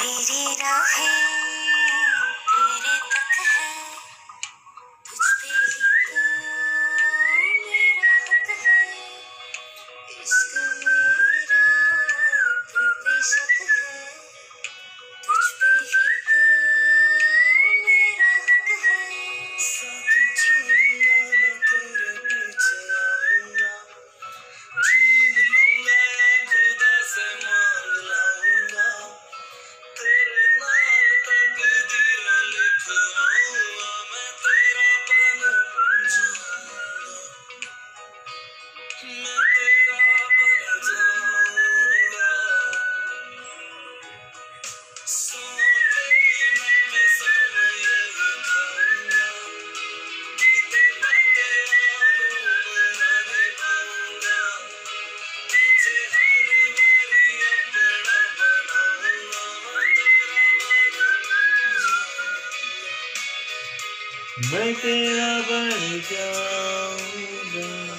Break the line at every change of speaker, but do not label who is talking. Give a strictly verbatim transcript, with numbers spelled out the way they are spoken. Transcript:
मेरी राहें तेरे तक है, तुझ पे ही तो मेरा हक है। इश्क मेरा दिल पे शक है, तुझ पे ही तो मेरा हक है। साथ छोड़ना न तेरे पीछे आऊंगा, छीन लूंगा या खुदा से मांग लाऊंगा, तेरे नाम तकदीर लिखवाऊंगा, मैं तेरा बन जाऊंगा, मैं तेरा बन जाऊंगा। सो तेरी मैं कसम यही खाऊंगा, बीते बातें मेरा निभाऊंगा, तुझे हर बारी अपना बनाऊंगा, मैं तेरा बन जाऊंगा, मैं तेरा बन जाऊंगा।